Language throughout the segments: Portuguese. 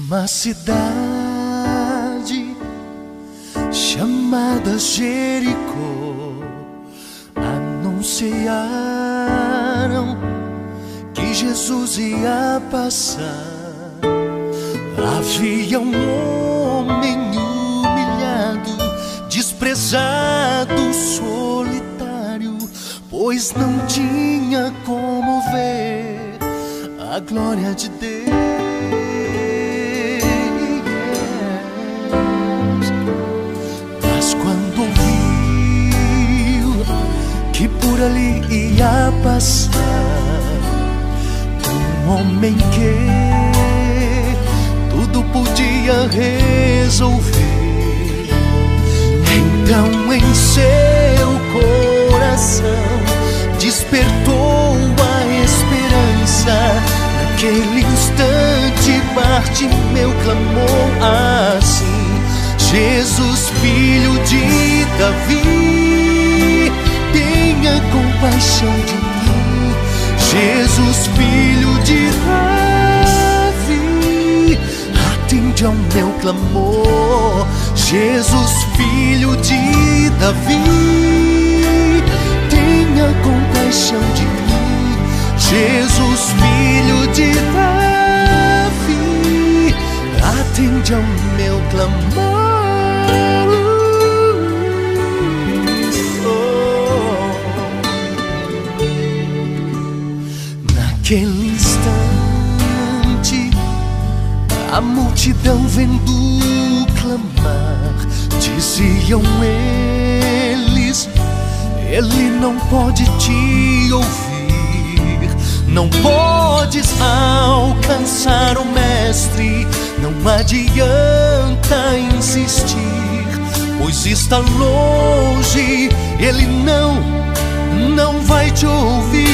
Uma cidade chamada Jericó anunciaram que Jesus ia passar. Havia um homem humilhado, desprezado, solitário, pois não tinha como ver a glória de Deus. Mas quando ouviu que por ali ia passar um homem que tudo podia resolver, então em seu coração despertou a esperança. Naquele instante Bartimeu clamou assim: Jesus, filho de Davi, tenha compaixão de mim. Jesus, filho de Davi, atende ao meu clamor. Jesus, filho de Davi, tenha compaixão de mim. Jesus, filho de Davi, atende ao meu clamor. Naquele instante, a multidão vendo clamar, diziam eles: ele não pode te ouvir. Não podes alcançar o mestre, não adianta insistir, pois está longe, ele não vai te ouvir.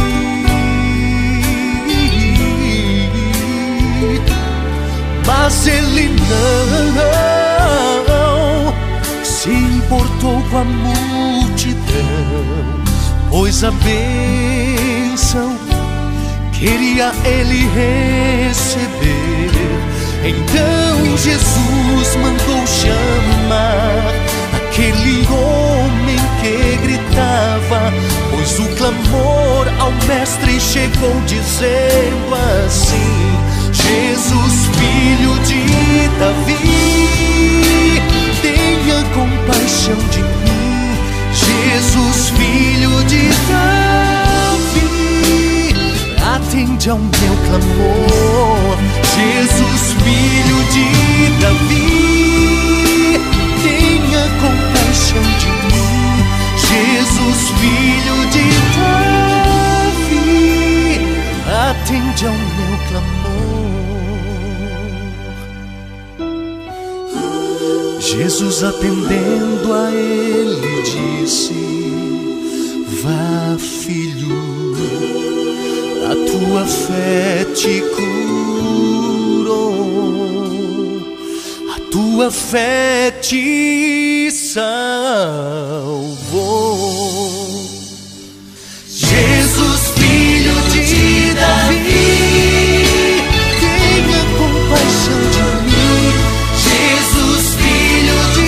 Mas ele não se importou com a multidão, pois a bênção queria ele receber. Então Jesus mandou chamar aquele homem que gritava, pois o clamor ao mestre chegou dizendo assim: Jesus, filho de Davi, tenha compaixão de mim. Jesus, filho de Davi, atende ao meu clamor. Jesus, filho de Davi, tenha compaixão de mim. Jesus, filho de Davi, atende ao meu clamor. Jesus, atendendo a ele, disse: vá, filho, a tua fé te curou, a tua fé te salvou. Jesus, filho de Davi, tenha compaixão de mim. Jesus, filho de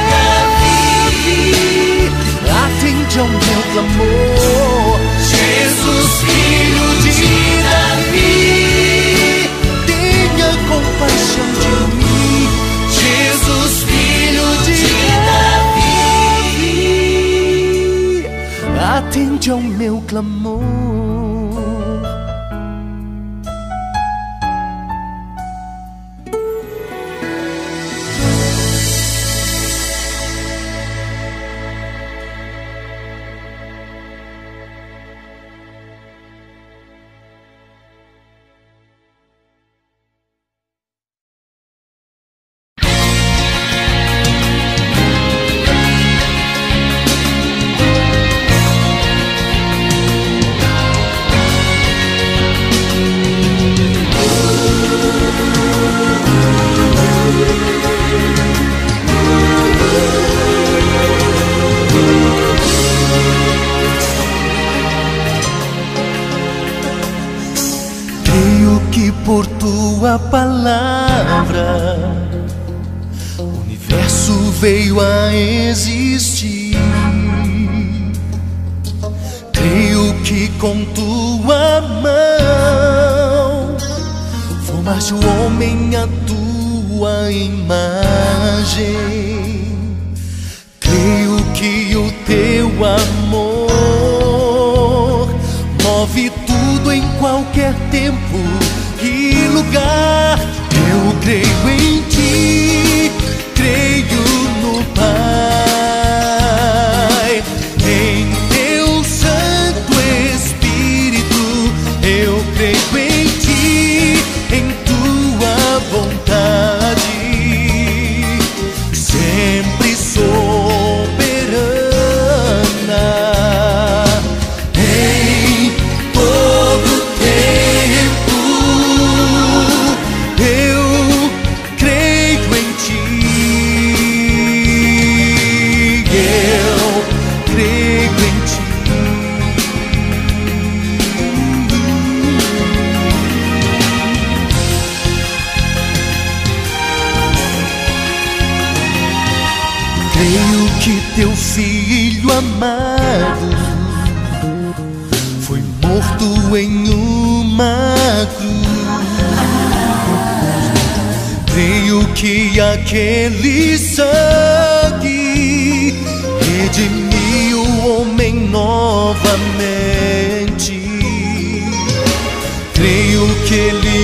Davi, atende ao meu clamor. Jesus, filho de Davi, tenha compaixão de mim. Jesus, filho de Davi, atende ao meu clamor. que por tua palavra o universo veio a existir. Creio que com tua mão formaste o homem à tua imagem. Creio que o teu amor move tudo em qualquer tempo e lugar. Eu creio em ti, creio no Pai, em teu Santo Espírito. Eu creio em ti, em tua vontade, sempre soberana. Em todo tempo eu creio em ti. Eu creio em ti. Creio que teu filho amado foi morto em uma cruz. Creio que aquele sangue redimiu o homem novamente. Creio que ele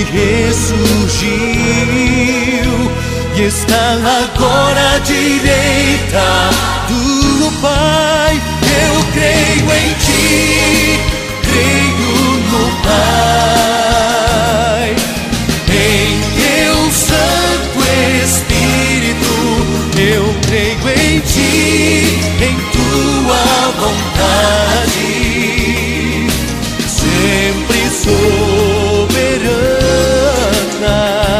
ressurgiu e está agora à direita do Pai. Eu creio em ti, creio no Pai, em teu Santo Espírito. Eu creio em ti, em tua vontade, sempre soberana.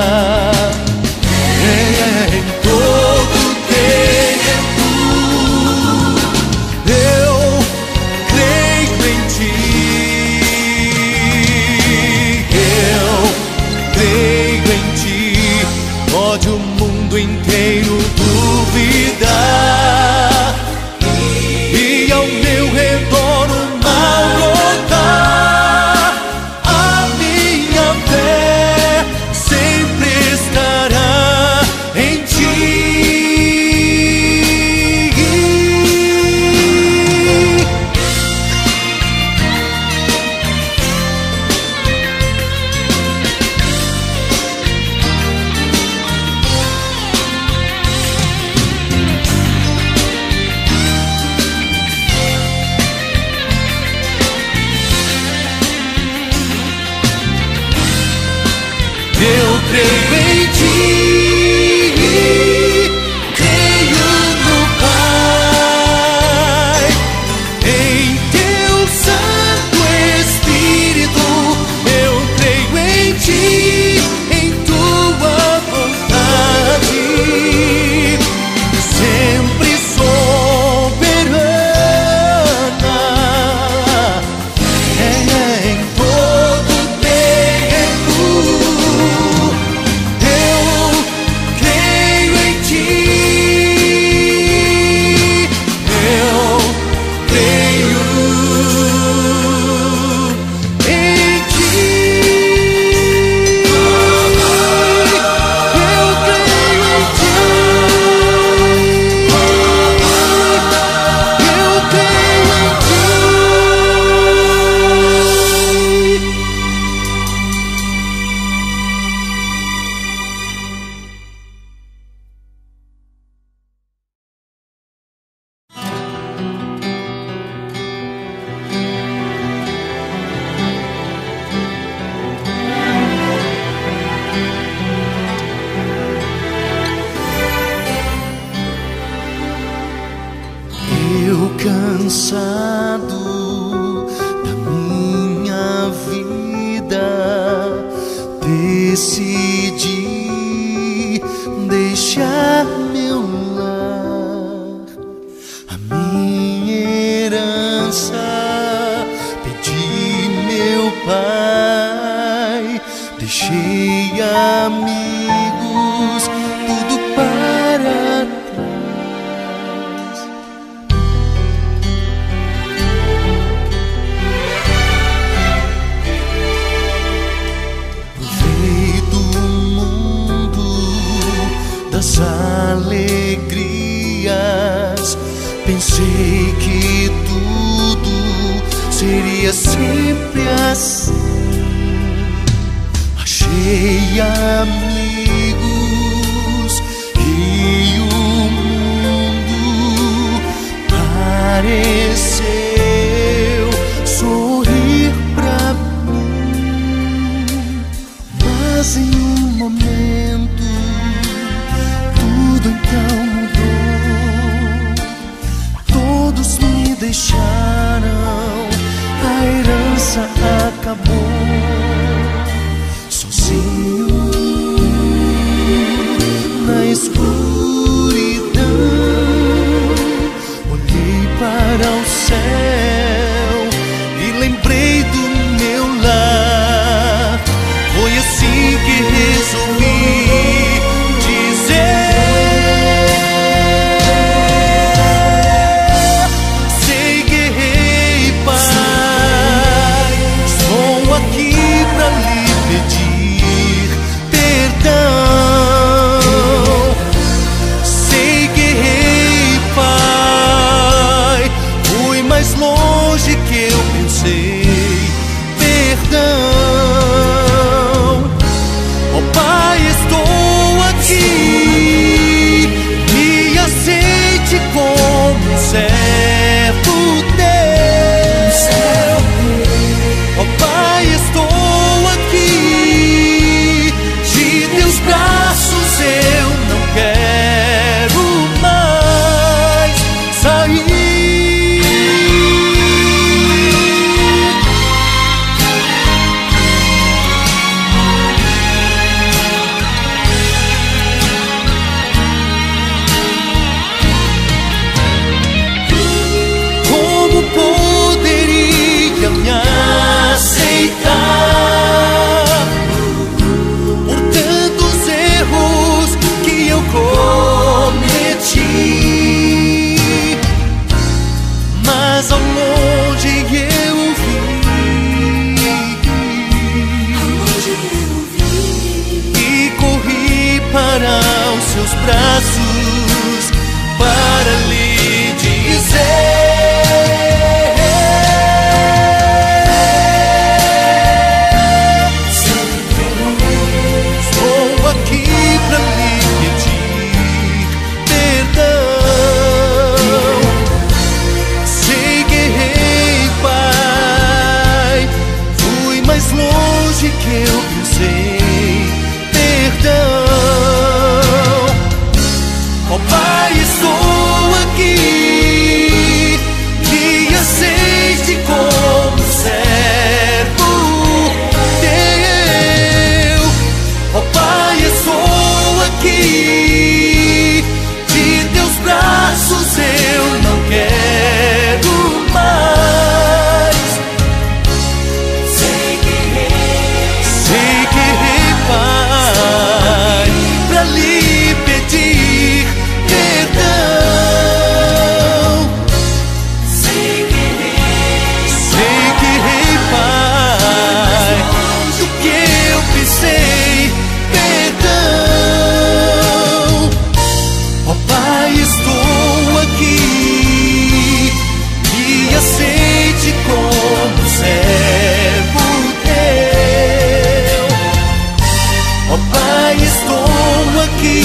Em todo tempo eu creio em ti. Eu creio em ti. Pode o mundo inteiro duvidar e ao meu redor o mal brotar, a minha fé sempre estará em ti. Eu creio em ti, creio no Pai, em teu Santo Espírito. Eu creio em ti, em tua vontade, sempre soberana. Em todo tempo cansado da minha vida, decidi deixar meu lar, a minha herança, pedi meu Pai, deixei amigos, tudo para trás. Provei do mundo, das alegrias, pensei que tudo seria sempre assim. Achei amigos e o mundo pareceu sorrir pra mim, mas em um momento tudo então mudou. Todos me deixaram, a herança acabou. Sozinho na escuridão, olhei para o céu e lembrei do meu lar. Foi assim que resolvi dizer: sei que errei, Pai, estou aqui pra lhe pedir perdão. Sei que errei, Pai, fui mais longe que eu pensei. Perdão, ó Pai, estou aqui, me aceite como um servo teu. Ó Pai, estou aqui, de teus braços eu não quero mais sair. Como poderia me aceitar por tantos erros que eu cometi? Mas ao longe eu vi e corri para os seus braços para lhe dizer: estou aqui pra lhe pedir perdão. Sei que errei, Pai, fui mais longe que eu pensei. Perdão, ó Pai, estou aqui, me aceite como servo teu. Ó Pai, estou aqui, de teus braços eu não quero mais. Sei que errei, Pai, pra lhe pedir perdão. Sei que errei, Pai, do que eu pensei. Perdão, ó Pai, estou aqui, me aceite como servo teu. Ó Pai, estou aqui,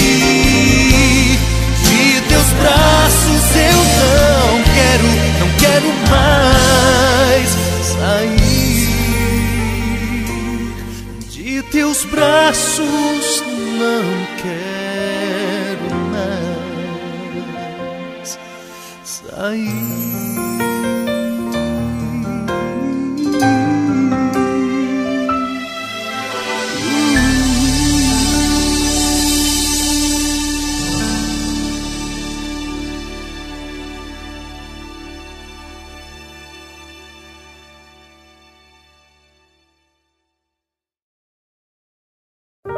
de teus braços eu não quero mais sair. De teus braços não quero mais sair.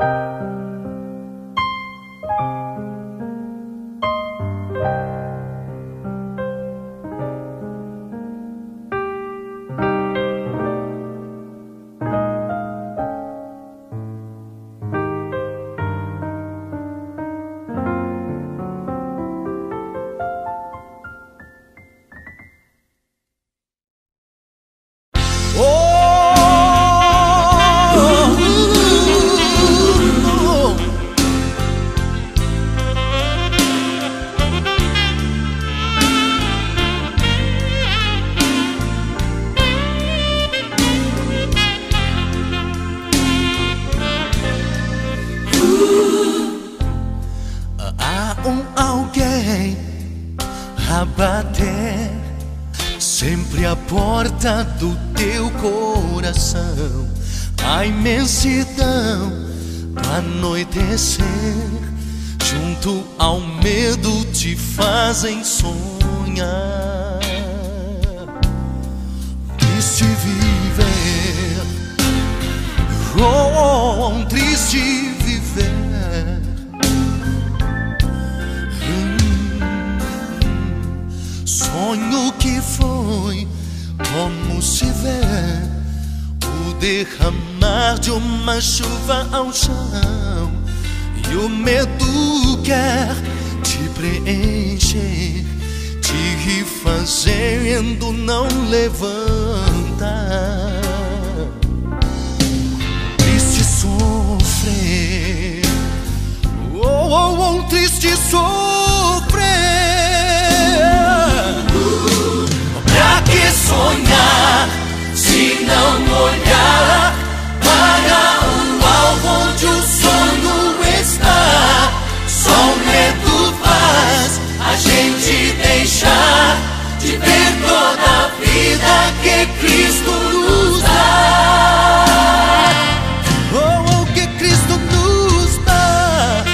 Alguém a bater sempre a porta do teu coração. A imensidão do anoitecer junto ao medo te fazem sonhar. Triste viver, oh, triste viver. Sonho que foi como se vê o derramar de uma chuva ao chão, e o medo quer te preencher, te fazendo não levantar. Triste sofrer, oh, oh, oh, triste sofrer. Pra que sonhar se não olhar para o alvo onde o sonho está? Só o medo faz a gente deixar de ver toda a vida que Cristo nos dá. Oh, oh, que Cristo nos dá.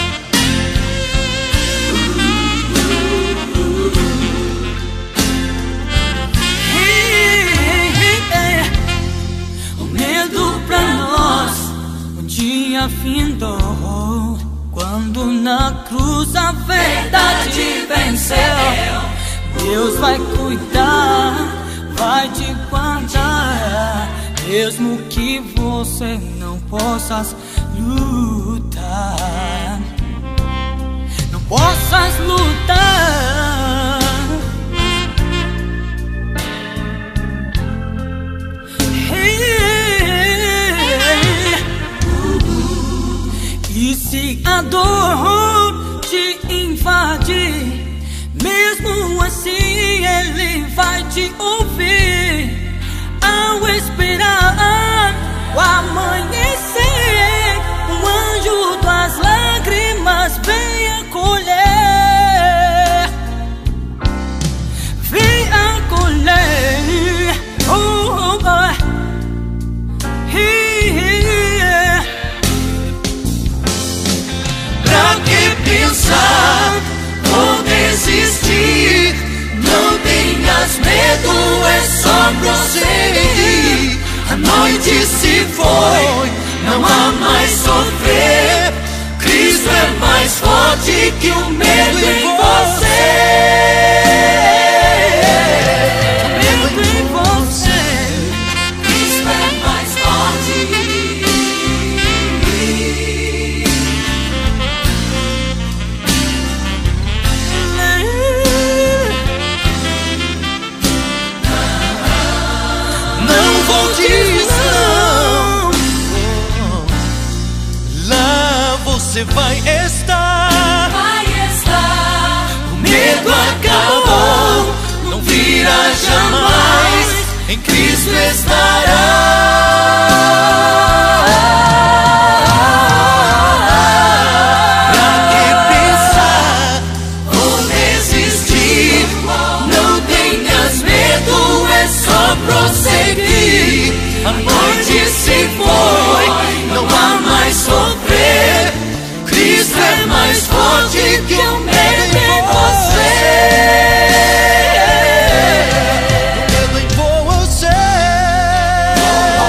O medo pra nós um dia findou, quando na cruz a verdade venceu. Deus vai cuidar, vai te guardar, mesmo que você não possas lutar, não possas lutar. E se a dor te invadir, mesmo assim Ele vai te ouvir. Ao esperar o amanhecer, o anjo das lágrimas vem acolher, vem acolher. Oh, oh, oh. Pra que pensar ou desistir? Não tenhas medo, é só prosseguir. A noite se foi, não há mais sofrer. Cristo é mais forte que o medo em você. Medo em você. Cristo é mais forte. Não voltes, não. Lá você vai estar. Vai estar. O medo acabou, não virá jamais. Em Cristo estará. Pra que pensar ou desistir? Não tenhas medo, é só prosseguir. A noite se foi, não há mais sofrer. Cristo é mais forte que o medo em você. O medo em você.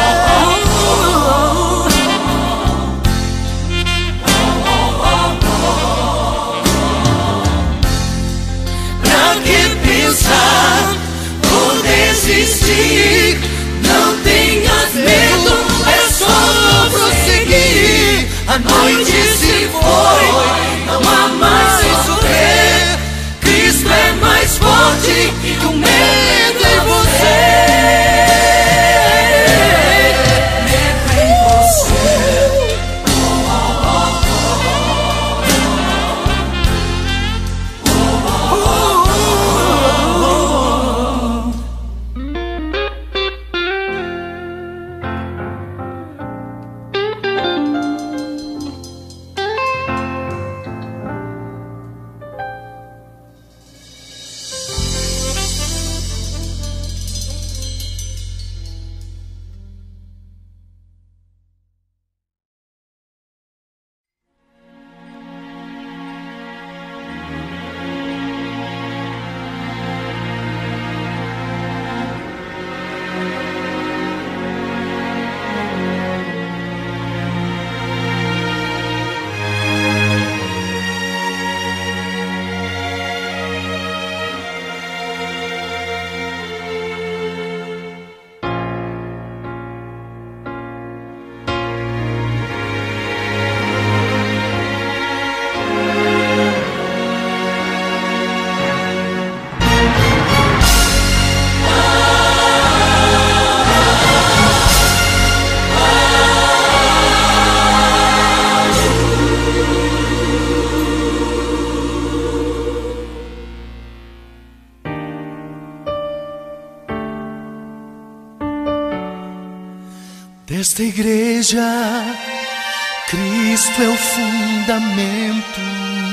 Nesta igreja, Cristo é o fundamento.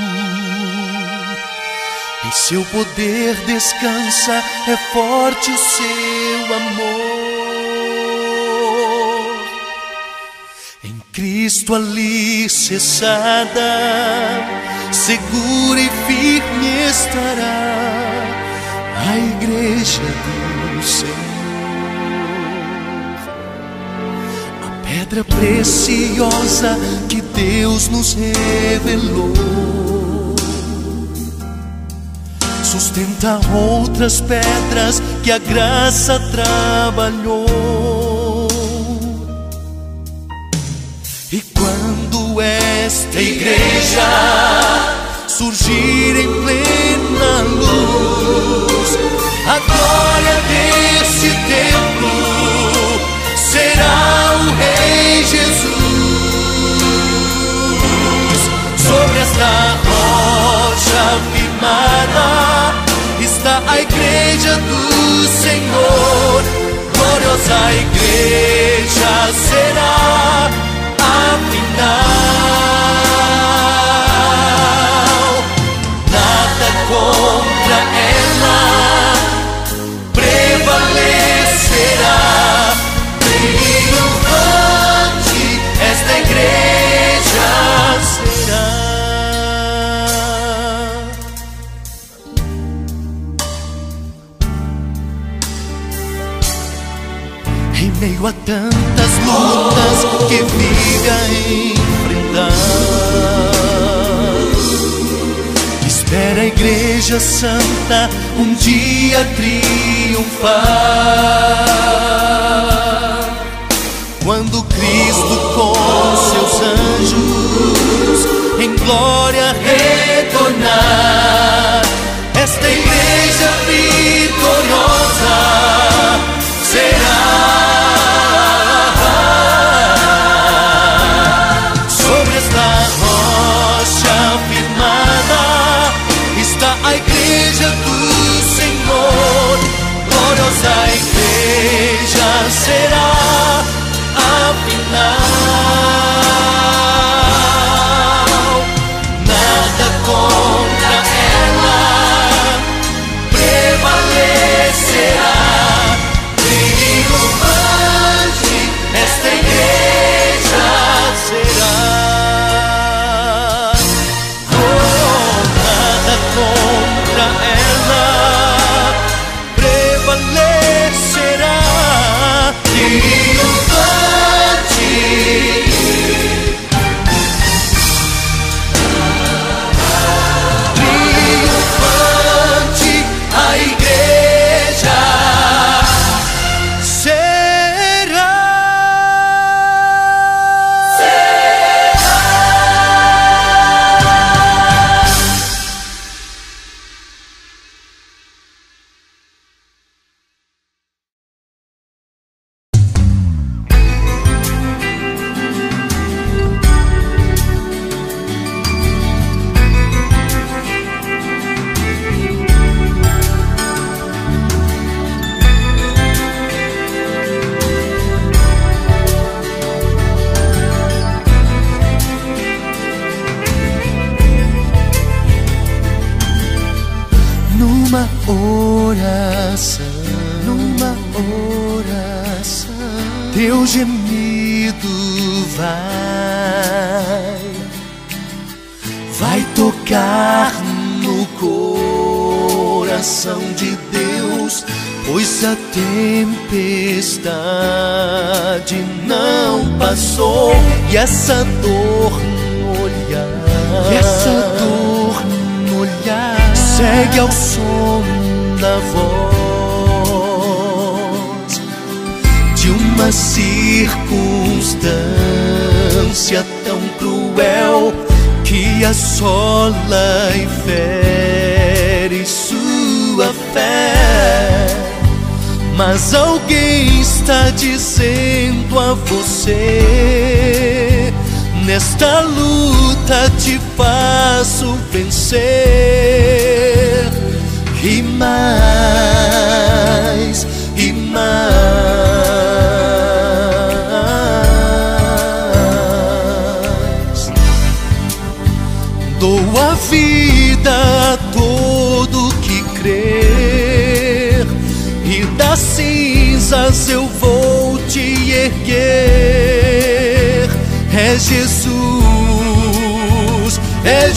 Em seu poder descansa, é forte o seu amor. Em Cristo alicerçada, segura e firme estará a igreja do Senhor. Pedra preciosa que Deus nos revelou, sustenta outras pedras que a graça trabalhou. E quando esta igreja surgir em plena luz, a glória desse templo será o Rei Jesus. Sobre esta rocha firmada está a igreja do Senhor. Gloriosa igreja será a final. Nada contra ela prevalecerá. Triunfante esta igreja será. Em meio a tantas lutas que vive a enfrentar, espera a igreja santa um dia triunfar. Quando Cristo com seus anjos em glória retornar, esta igreja vitoriosa será. Sobre esta rocha firmada está a igreja do Senhor. Gloriosa igreja será final. Nada contra ela prevalecerá. Triunfante esta igreja será. Oh, nada contra ela prevalecerá. Triunfante a igreja será. Numa oração, teu gemido vai tocar no coração de Deus, pois a tempestade não passou e essa dor no olhar, segue ao som da voz de uma circunstância tão cruel que assola e fere sua fé. Mas alguém está dizendo a você: nesta luta te faço vencer. E mais, e mais. vida a todo que crer, e das cinzas eu vou te erguer. É Jesus, é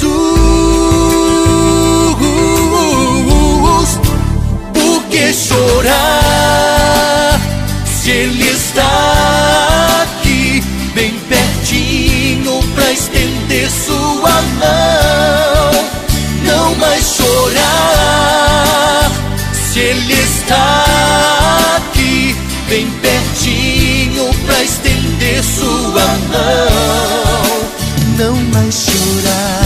Jesus. Por que chorar se Ele está aqui, bem pertinho, pra estender sua mão? Não mais chorar se Ele está aqui, bem pertinho, pra estender sua mão. Não mais chorar.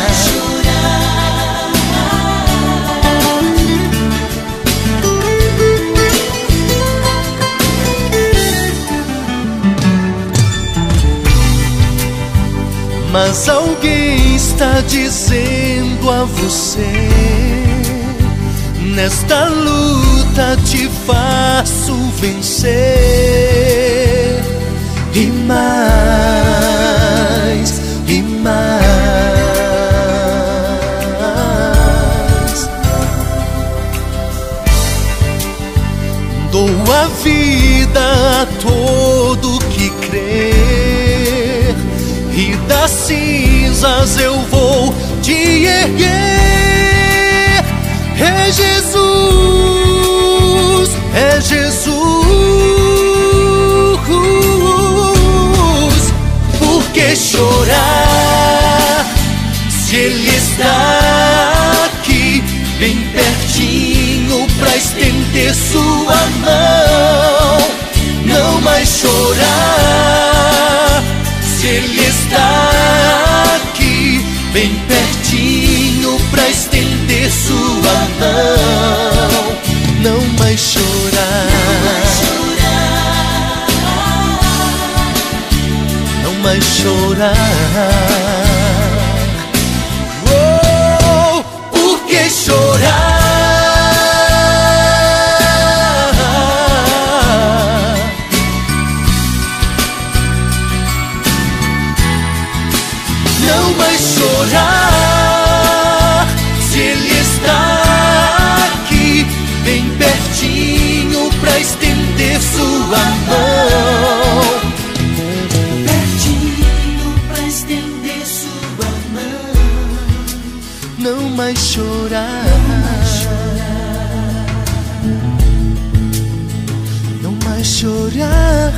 Mas alguém está dizendo a você: nesta luta te faço vencer. E mais, e mais. Dou a vida a todo que crer, e das cinzas eu vou te erguer. É Jesus, é Jesus. Por que chorar se Ele está aqui, bem pertinho, pra estender sua mão? Não mais chorar se Ele está aqui, bem pertinho, pra estender sua mão. Não mais chorar. Não mais chorar. Oh, por que chorar? Não mais chorar se Ele está aqui, bem pertinho, pra estender sua mão. Pertinho, pra estender sua mão. Não mais chorar. Não mais chorar.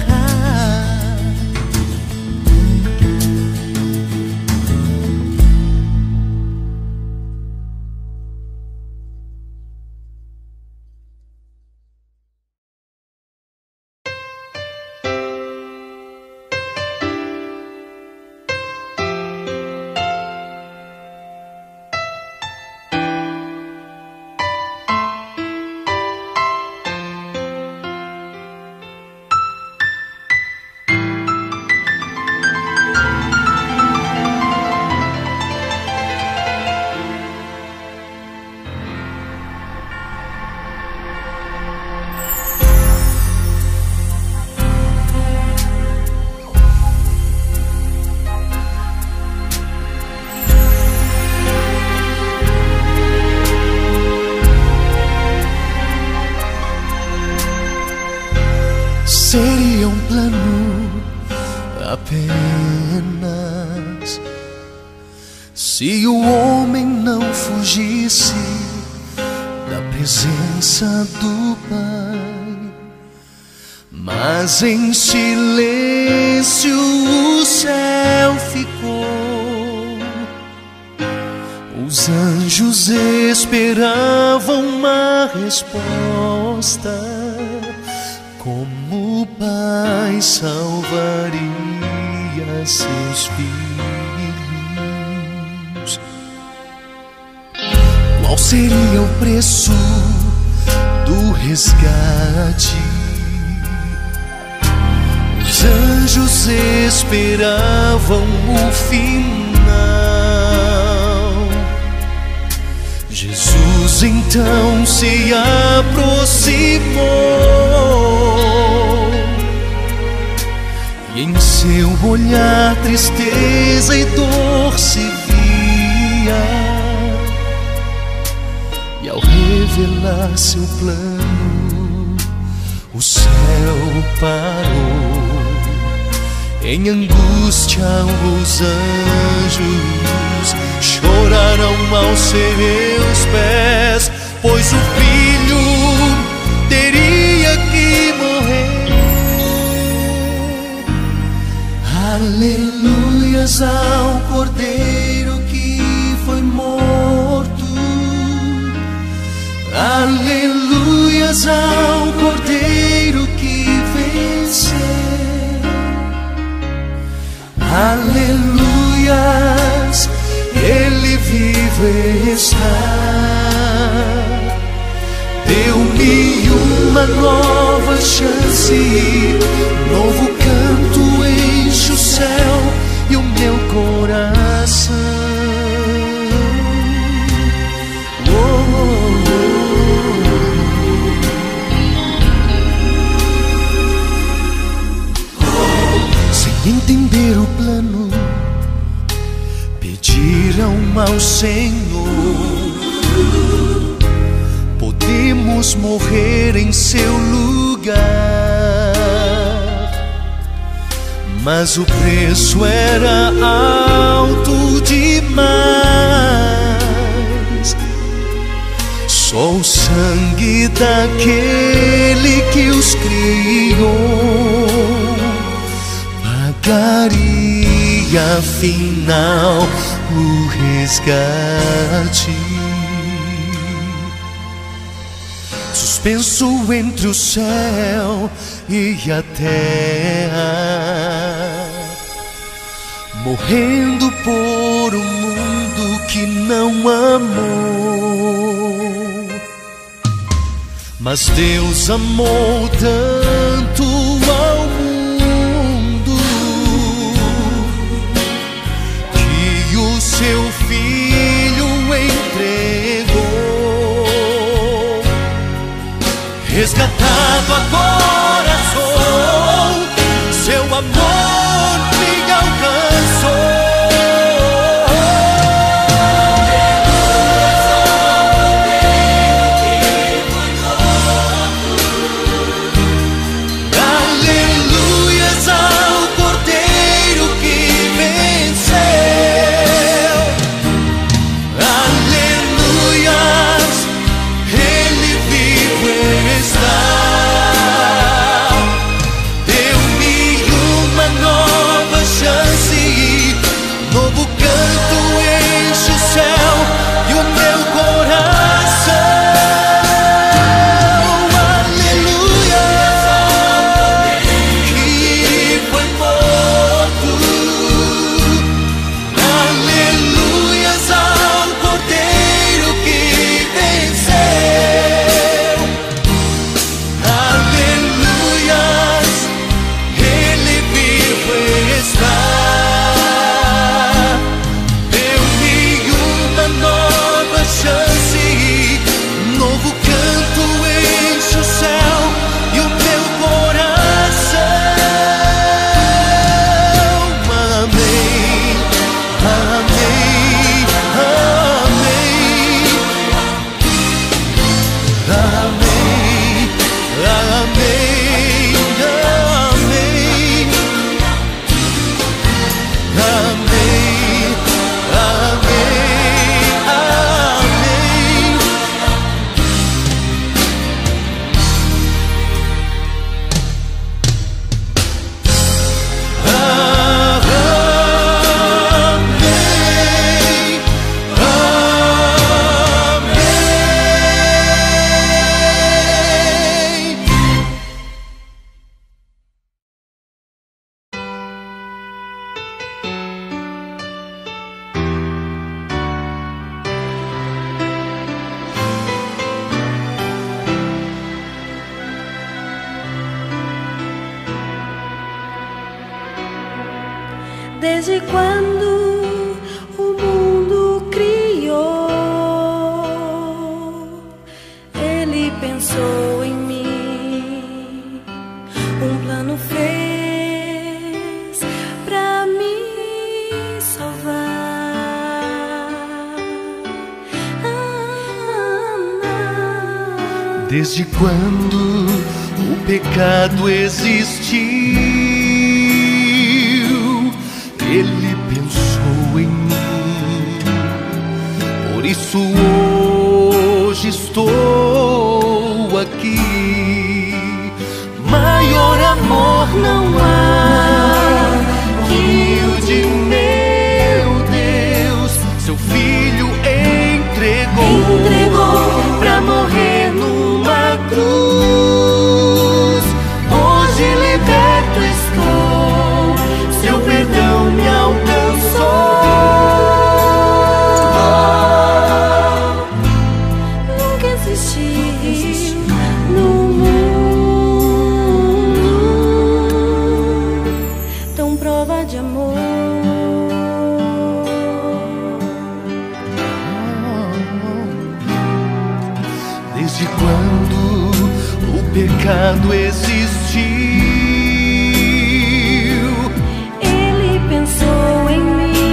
Seria um plano apenas se o homem não fugisse da presença do Pai. Mas em silêncio o céu ficou. Os anjos esperavam uma resposta. Como o Pai salvaria seus filhos? Qual seria o preço do resgate? Os anjos esperavam o final. Jesus então se aproximou e em seu olhar tristeza e dor se viu. E ao revelar seu plano, o céu parou. Em angústia os anjos choraram aos seus pés, pois o filho teria que morrer. Aleluias ao Cordeiro que foi morto. Aleluias ao Cordeiro que venceu. Aleluias, Ele vive está. Deu-me uma nova chance, novo canto enche o céu e o meu coração. Sem entender o plano, pediram ao Senhor. Podemos morrer em seu lugar, mas o preço era alto demais. Só o sangue daquele que os criou pagaria afinal o resgate. Suspenso entre o céu e a terra, morrendo por um mundo que não amou. Mas Deus amou tanto ao mundo que o seu Filho entregou. Resgatado agora sou, seu amor me alcançou. Aleluias ao Cordeiro que venceu. Aleluias, Ele vivo está. Deu-me uma nova chance, novo canto enche o céu e o meu coração. Aleluia, que foi morto. Aleluias ao Cordeiro que venceu. Aleluias, Ele vivo está. Deu-me uma nova chance, novo canto enche o céu e o meu coração. Amém, amém, amém, amém, amém, amém, amém, Desde quando o mundo criou, Ele pensou em mim, um plano fez pra me salvar. Desde quando o pecado existiu, Ele pensou em mim. Por isso hoje estou aqui. Maior amor não há que o de meu Deus. Seu Filho entregou pra morrer numa cruz. Hoje liberto estou, seu perdão me alcançou. Nunca existiu no mundo tão prova de amor. Desde quando o pecado existiu, Ele pensou em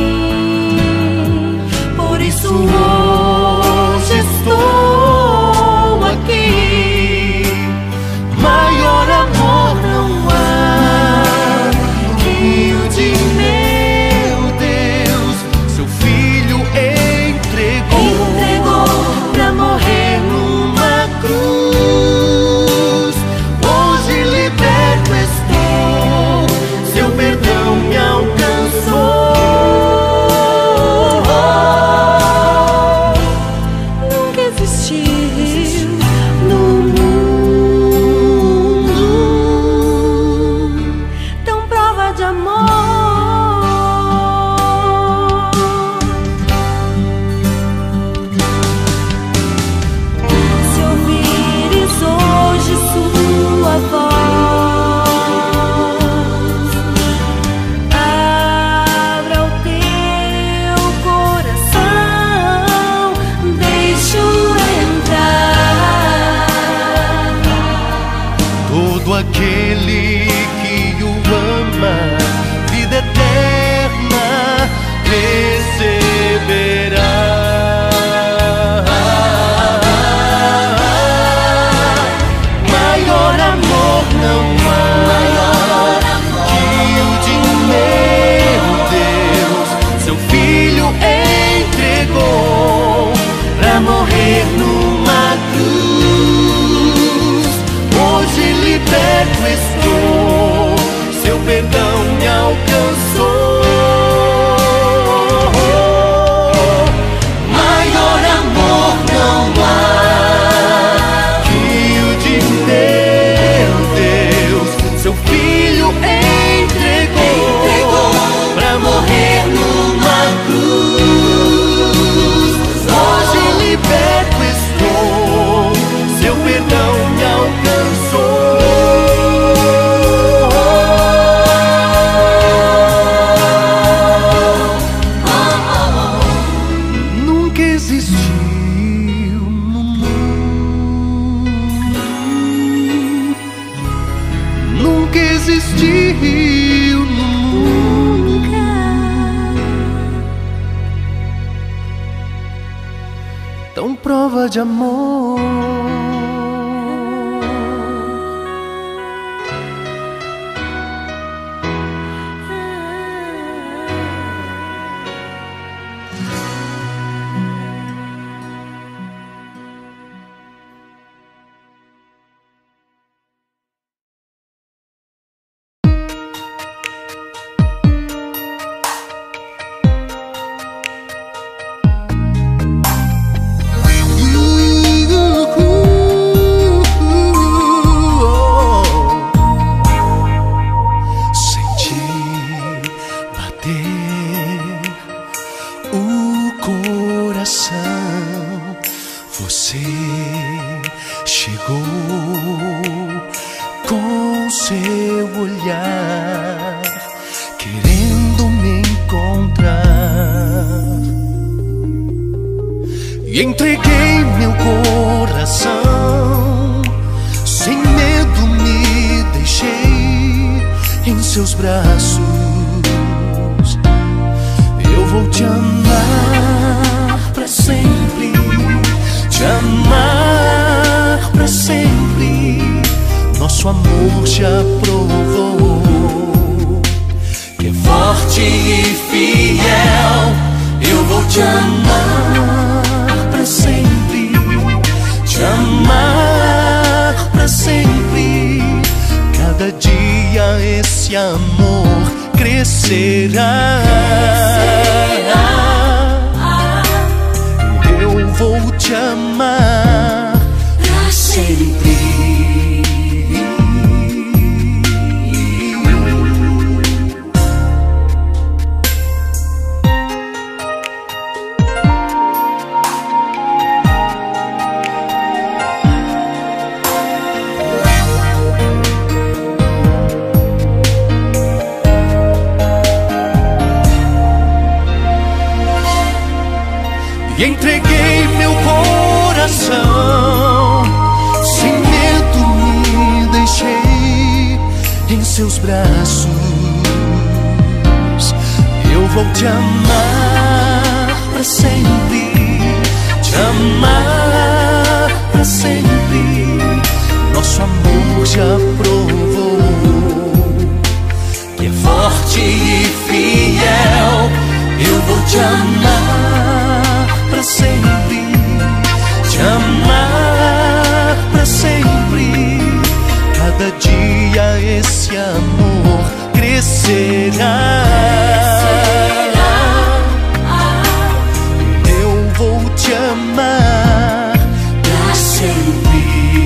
mim. Por isso hoje estou aqui. maior amor não há que o de meu Deus. Seu Filho entregou Pra morrer numa cruz. Hoje liberto estou, seu perdão me alcançou. nunca existiu no mundo tão prova de amor. Se ouvires hoje sua voz, abra o teu coração, deixa-o entrar. Todo aquele que o ama, vida eterna receberá. Maior amor não há que o de meu Deus. Seu Filho entregou pra morrer numa cruz. Hoje liberto estou, seu perdão me alcançou. Maior amor não há que o de meu Deus. Seu Filho entregou pra morrer numa cruz. Hoje liberto estou, seu perdão me alcançou. Nunca existiu no mundo, nunca existiu no mundo tão prova de amor. Senti bater o coração. Você chegou com seu olhar, querendo me encontrar. E entreguei meu coração, sem medo me deixei em seus braços. Eu vou te amar pra sempre, te amar pra sempre. nosso amor já provou que é forte e fiel. Eu vou te amar pra sempre, te amar pra sempre. Cada dia esse amor crescerá. Eu vou te amar pra sempre. E entreguei meu coração, sem medo me deixei em seus braços. Eu vou te amar pra sempre, te amar pra sempre. Nosso amor já provou que é forte e fiel. Eu vou te amar pra sempre, te amar pra sempre. Cada dia esse amor crescerá. Eu vou te amar pra sempre.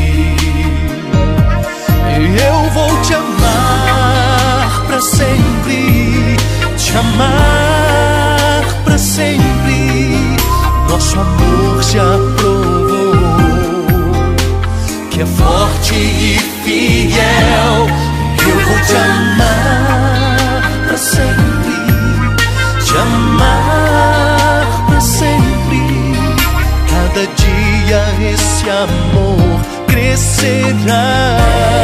Eu vou te amar pra sempre, te amar pra sempre. Nosso amor já provou que é forte e fiel. Eu vou te amar pra sempre, te amar pra sempre. Cada dia esse amor crescerá.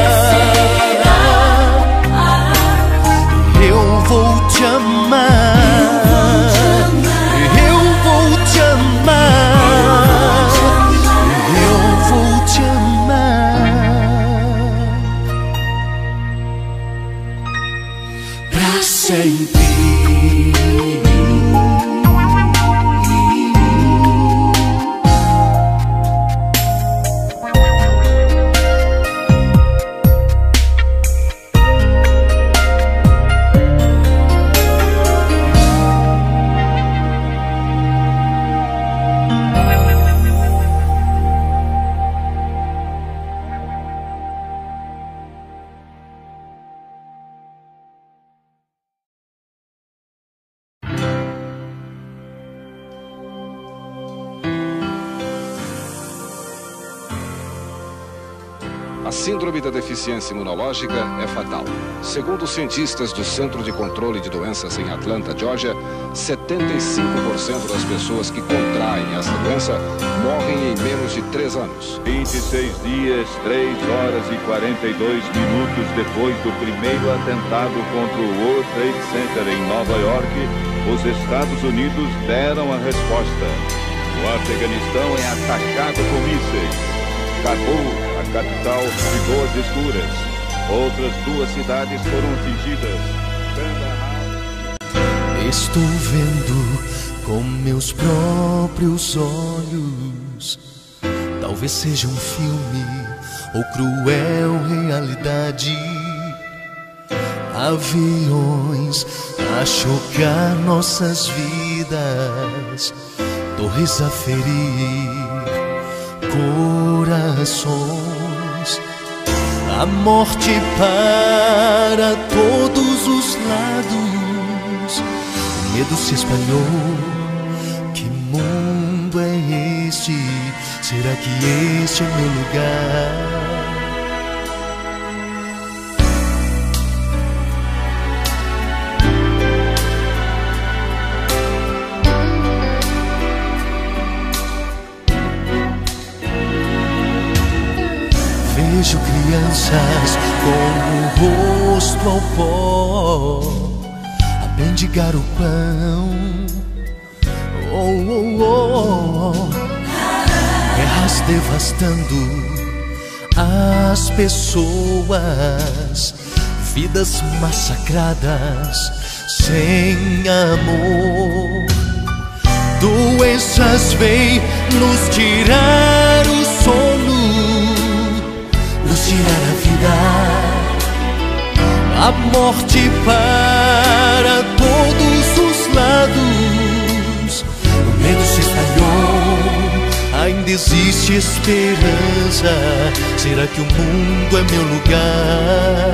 Eu vou te amar, eu vou te amar, eu vou te amar pra sempre. A síndrome da deficiência imunológica é fatal. Segundo os cientistas do Centro de Controle de Doenças em Atlanta, Georgia, 75% das pessoas que contraem essa doença morrem em menos de 3 anos. 26 dias, 3 horas e 42 minutos depois do primeiro atentado contra o World Trade Center em Nova York, os Estados Unidos deram a resposta. O Afeganistão é atacado com mísseis. Cabul, a capital, ficou às escuras. Outras 2 cidades foram atingidas. Estou vendo com meus próprios olhos. Talvez seja um filme ou cruel realidade. Aviões a chocar nossas vidas, torres a ferir corações. A morte para todos os lados. O medo se espalhou. Que mundo é este? Será que este é meu lugar? Vejo crianças com o rosto ao pó a mendigar o pão. Oh, oh, oh. Guerras devastando As pessoas, vidas massacradas sem amor, doenças vêm nos tirar o sono, nos tirar a vida, a morte para todos os lados, o medo se espalhou. Ainda existe esperança. Será que o mundo é meu lugar?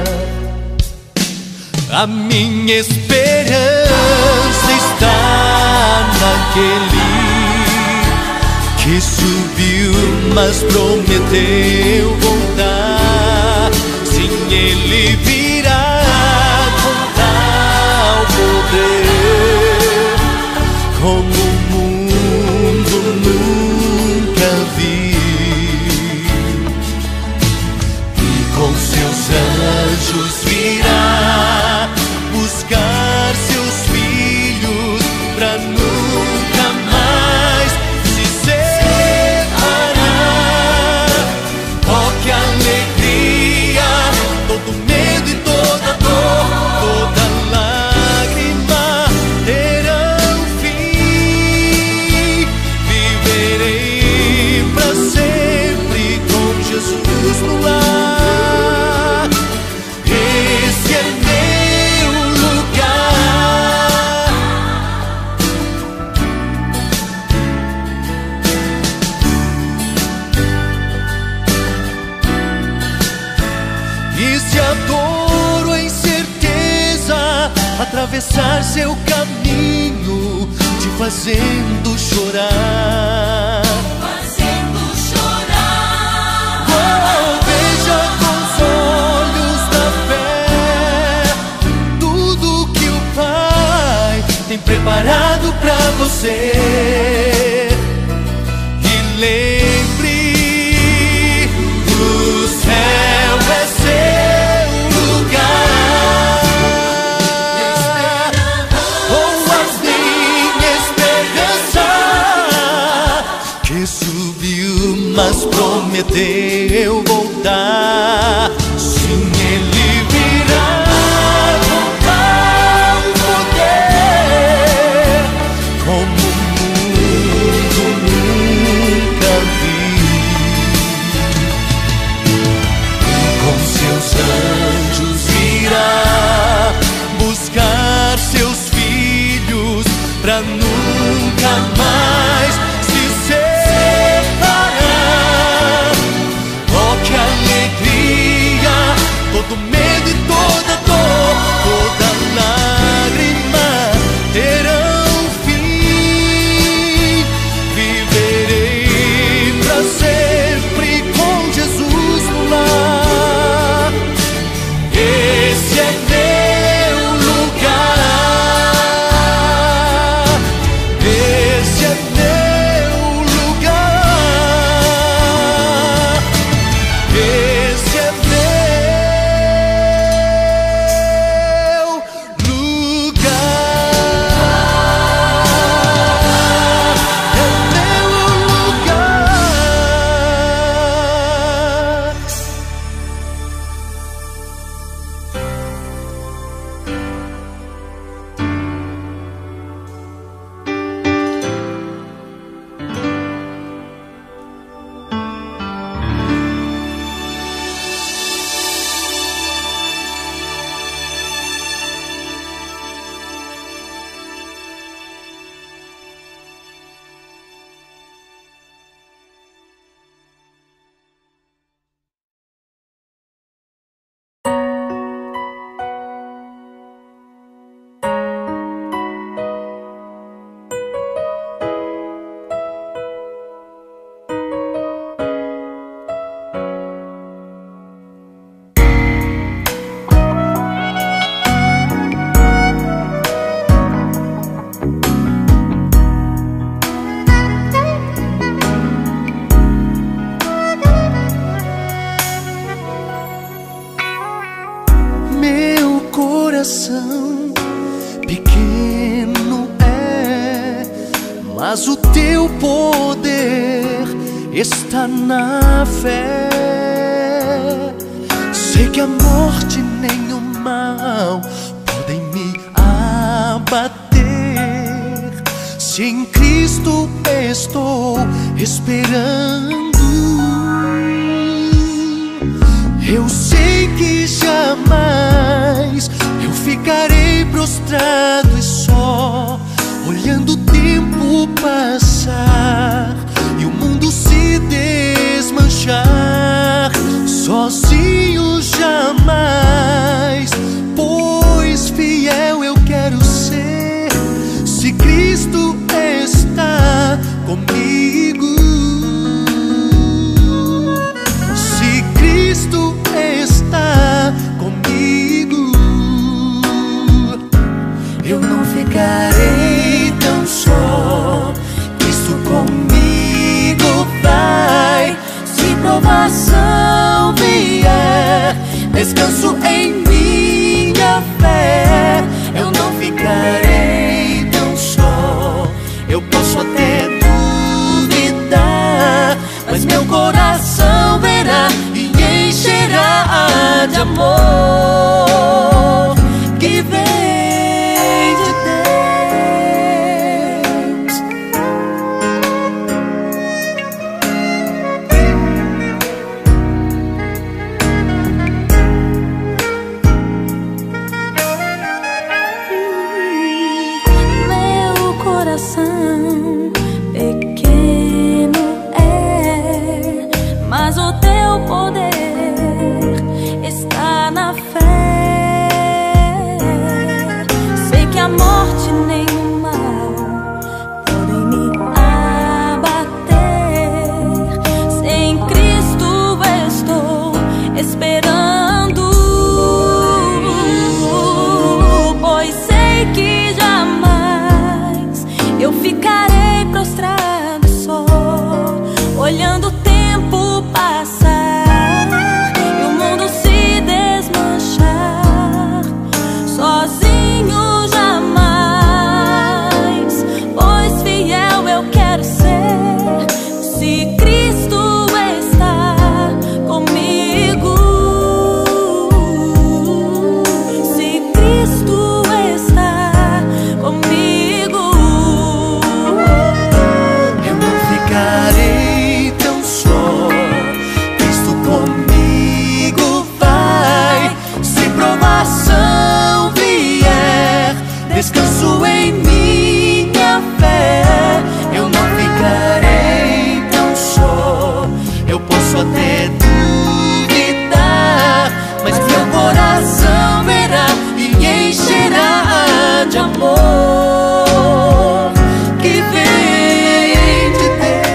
A minha esperança está naquele que subiu, mas prometeu voltar. Sim, ele virá com tal poder, como o mundo nunca viu, e com seus anjos virá buscar seus filhos pra nunca mais se separar. Oh, que alegria! Todo medo e toda dor, toda lágrima terão fim. Viverei pra sempre com Jesus no lar. Esse é meu lugar. E se a dor ou a incerteza atravessar seu caminho, te fazendo chorar, oh, veja com os olhos da fé tudo que o Pai tem preparado pra você. E lembre, o céu é seu lugar. Oh, a minha esperança que subiu, mas prometeu voltar. Sim, ele virá com tal poder, como o mundo nunca viu, e com seus anjos virá buscar seus filhos pra nunca mais se separar. Oh, que alegria! Todo medo e toda dor, toda lágrima terão fim. Viverei pra sempre com Jesus no lar. Esse é meu lugar. Esse é meu lugar. Esse é meu coração pequeno é, mas o teu poder está na fé. Sei que a morte nem o mal podem me abater, se em Cristo estou esperando. Eu sei que jamais eu ficarei prostrado e só, olhando o tempo passar e o mundo se desmanchar. Sozinho jamais, pois fiel eu quero ser, se Cristo está comigo. Se Cristo está comigo, eu não ficarei tão só. Cristo comigo vai. Se provação vier, descanso em minha fé. Eu não ficarei tão só. Eu posso até duvidar, mas meu coração verá e encherá de amor que vem de Deus. Meu coração pequeno é, mas o teu poder está na fé. Sei que a morte nem o mal podem me abater, se em Cristo estou esperando. Pois sei que jamais eu ficarei prostrado só, olhando o tempo passar e o mundo se desmanchar. Sozinho jamais, pois fiel eu quero ser, se Cristo está comigo. Se Cristo está comigo, Eu não ficarei tão só. Cristo comigo vai. Se provação vier, descanso em minha fé. Eu não ficarei tão só. Eu posso até duvidar, mas meu coração verá e encherá de amor que vem de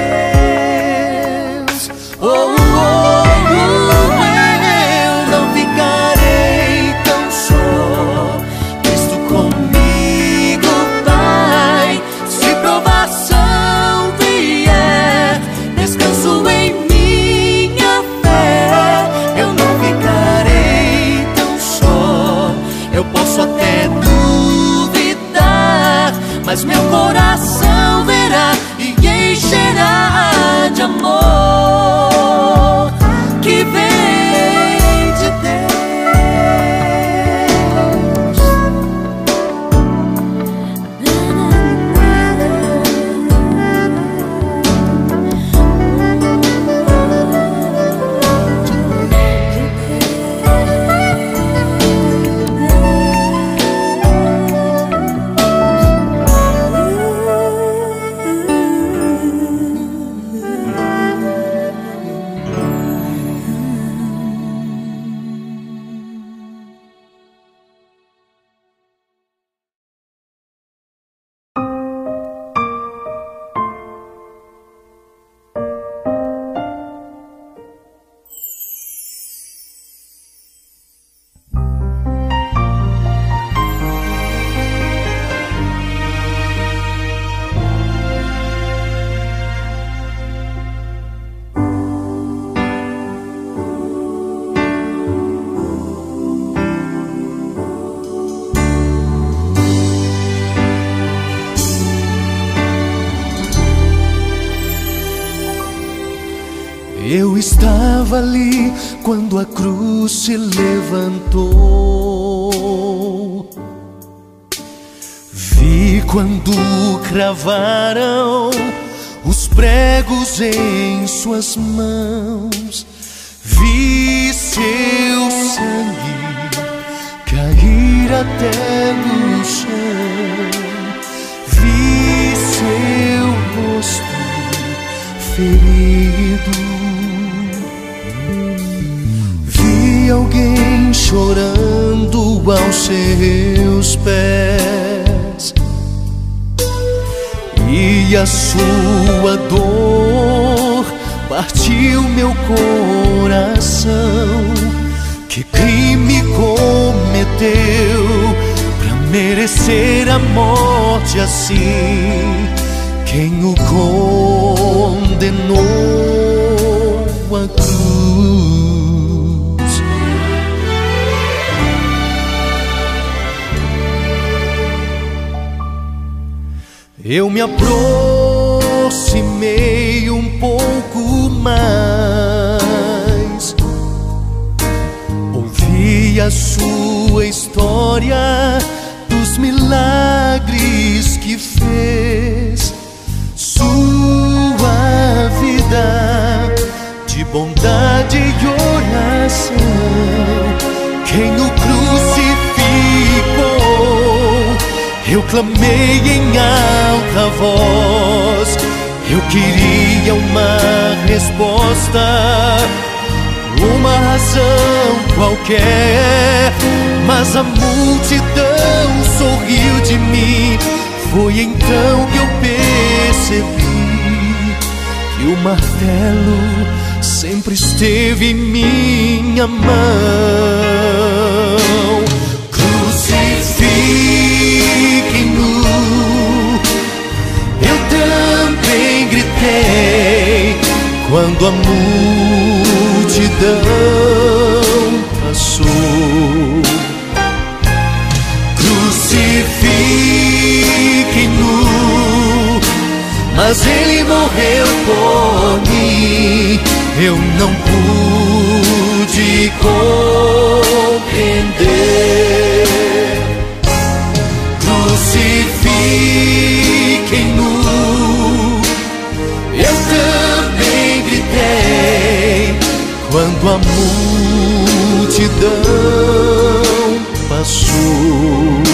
Deus. Oh, oh, oh, eu não ficarei tão só. Cristo comigo vai. Se provação vier, descanso em minha fé. Eu não ficarei tão só. Eu posso até duvidar, mas meu coração verá e encherá de amor que vem de Deus. Eu estava ali quando a cruz se levantou. Vi quando cravaram os pregos em suas mãos. Vi seu sangue cair até no chão. Vi seu rosto ferido. Vi alguém chorando aos seus pés, e a sua dor partiu meu coração. Que crime cometeu pra merecer a morte assim? Quem o condenou à cruz? Eu me aproximei um pouco mais, ouvi a sua história dos milagres que fez. Sua vida de bondade e oração, quem o crucificou. Eu clamei em alta voz, eu queria uma resposta, uma razão qualquer, mas a multidão sorriu de mim. Foi então que eu percebi que o martelo sempre esteve em minha mão. Crucifiquem-no, eu também gritei quando a multidão passou. Crucifiquem-no, mas ele morreu por mim. Eu não pude compreender. Crucifiquem-no, eu também gritei quando a multidão passou.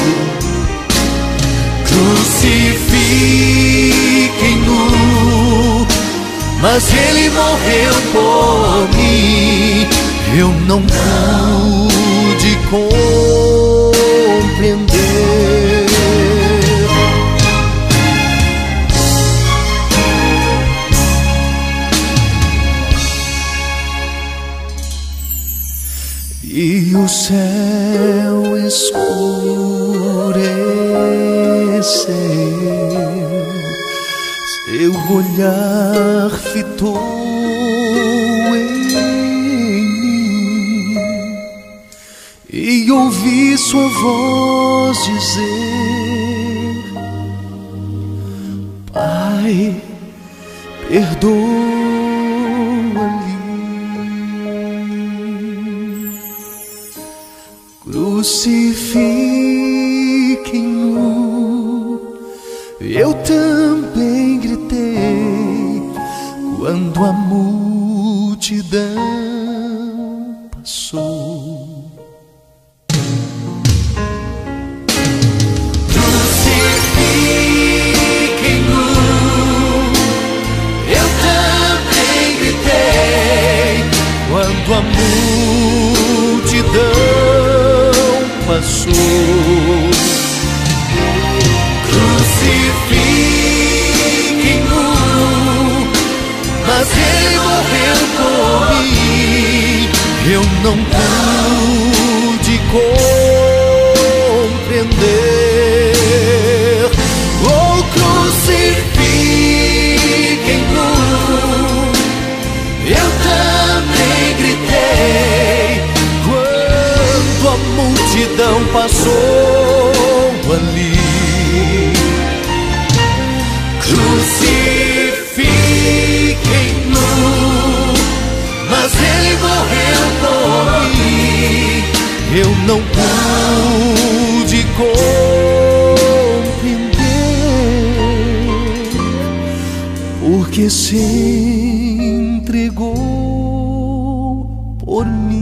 Crucifiquem-no, mas ele morreu por mim. Eu não pude compreender. E o céu escureceu, seu olhar fitou em mim, e ouvi sua voz dizer: Pai, perdoa-lhe. Crucifiquem-no, eu também gritei quando a multidão passou. Crucifiquem-no, eu também gritei quando a multidão passou. Crucifiquem-no, mas ele morreu por mim. Eu não pude compreender. Oh, crucifiquem-no, eu também gritei quando a multidão passou ali. Crucifiquem-no, que se entregou por mim.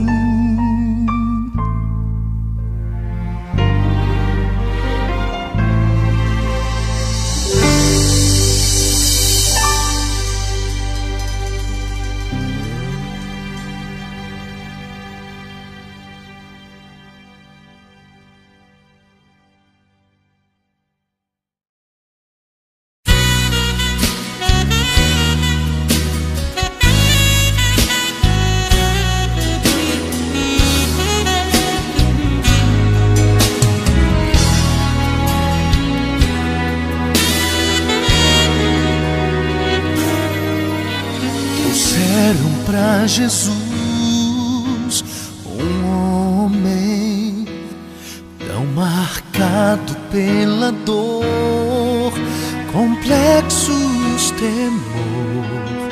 Pra Jesus, um homem tão marcado pela dor, complexos temor.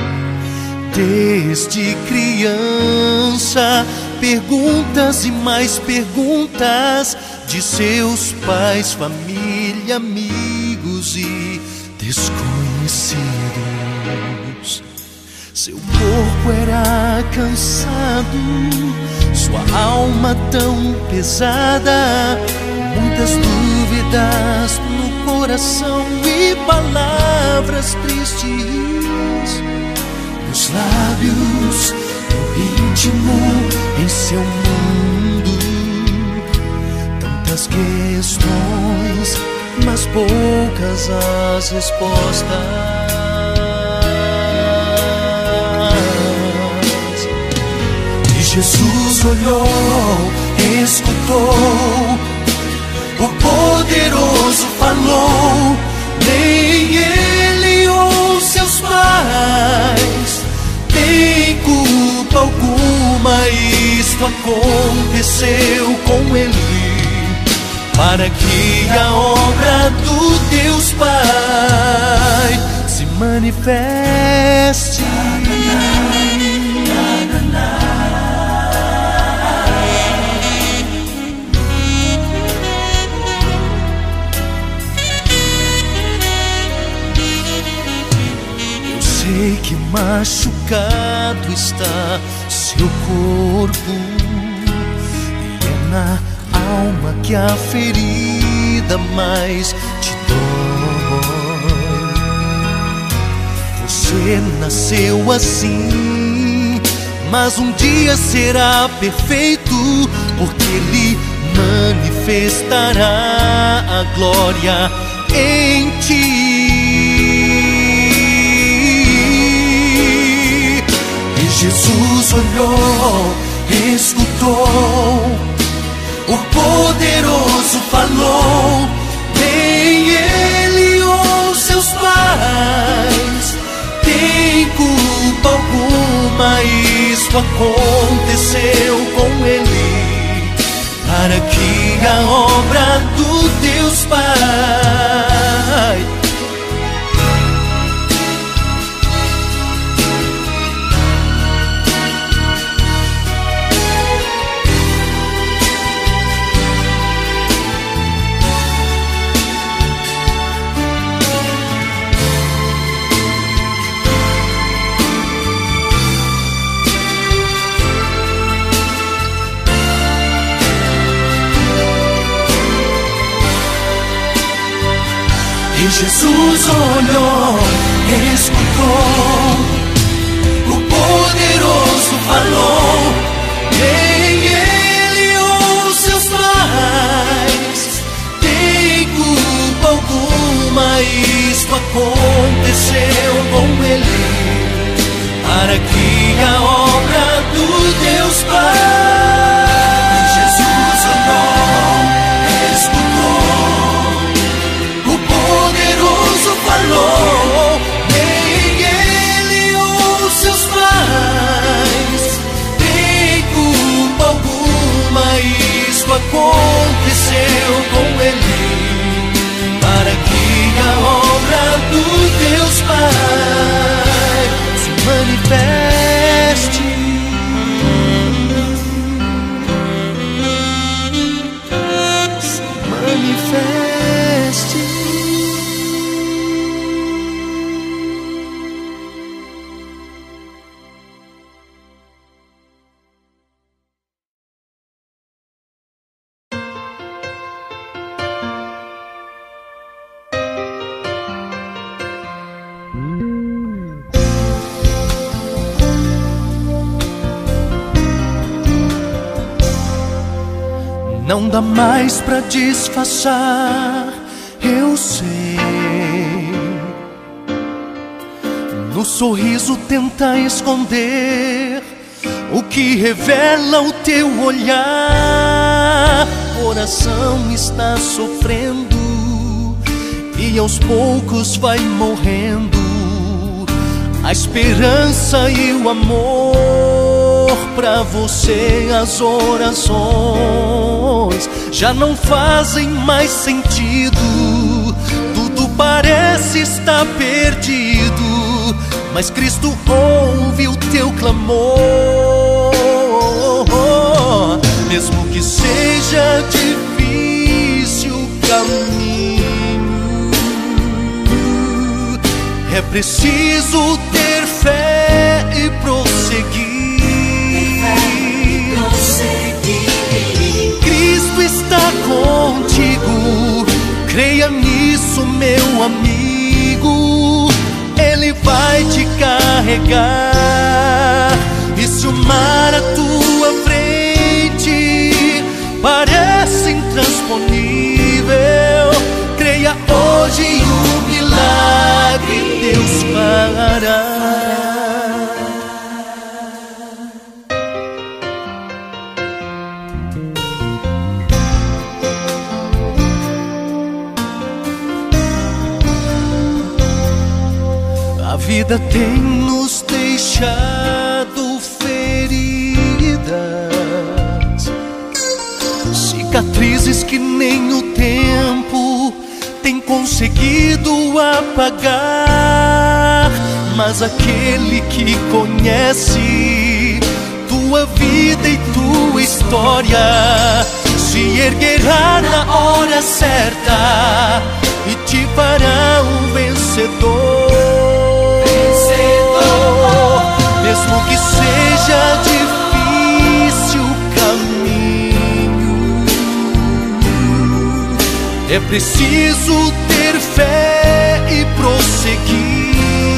Desde criança, perguntas e mais perguntas de seus pais, família, amigos e desconhecidos. Seu corpo era cansado, sua alma tão pesada, muitas dúvidas no coração e palavras tristes nos lábios, no íntimo, em seu mundo. Tantas questões, mas poucas as respostas. Jesus olhou, escutou, o poderoso falou. Nem ele ou seus pais têm culpa alguma. Isto aconteceu com ele, para que a obra do Deus Pai se manifeste. Sei que machucado está seu corpo, e é na alma que a ferida mais te dói. Você nasceu assim, mas um dia será perfeito, porque Ele manifestará a glória em ti. Jesus olhou, escutou, o poderoso falou. Nem ele ou seus pais têm culpa alguma. Isto aconteceu com ele, para que a obra do Deus Pai Jesus olhou, escutou, o poderoso falou. Nem ele ou seus pais têm culpa alguma. Isto aconteceu com ele, para que a obra do Deus Pai. Jesus olhou, escutou, falou. Nem ele ou seus pais têm culpa alguma. Isto aconteceu com ele, para que a obra do Deus Pai se manifeste. Não dá mais pra disfarçar, eu sei. No sorriso tenta esconder o que revela o teu olhar. Coração está sofrendo e aos poucos vai morrendo. A esperança e o amor, pra você as orações já não fazem mais sentido. Tudo parece estar perdido, mas Cristo ouve o teu clamor. Mesmo que seja difícil o caminho, é preciso ter fé e prosseguir. Cristo está contigo, creia nisso, meu amigo. Ele vai te carregar. E se o mar à tua frente parece intransponível, creia hoje e o milagre Deus fará. A vida tem nos deixado feridas, cicatrizes que nem o tempo tem conseguido apagar. Mas aquele que conhece tua vida e tua história se erguerá na hora certa e te fará um vencedor. Mesmo que seja difícil o caminho, é preciso ter fé e prosseguir.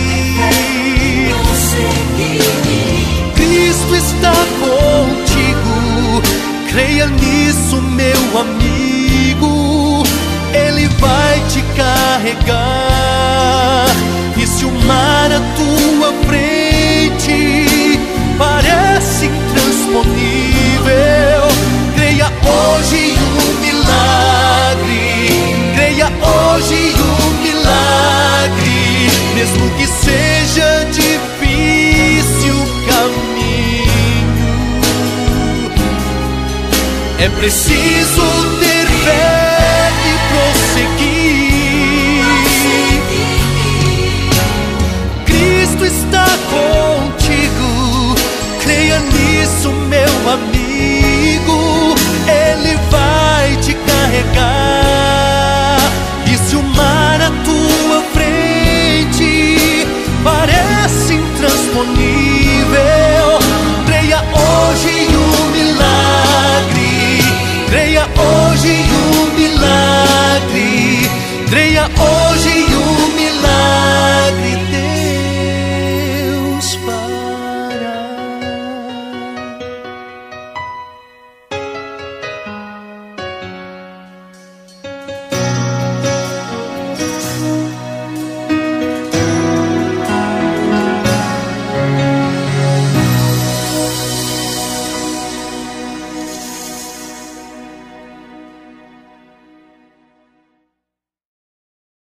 Cristo está contigo, creia nisso, meu amigo. Ele vai te carregar. E se o mar à tua frente parece intransponível, creia hoje um milagre. Creia hoje um milagre. Mesmo que seja difícil o caminho, é preciso ter fé e prosseguir. Cristo está contigo, creia nisso, meu amigo. Ele vai te carregar. E se o mar à tua frente parece intransponível, creia hoje um milagre. Creia hoje um milagre. Creia hoje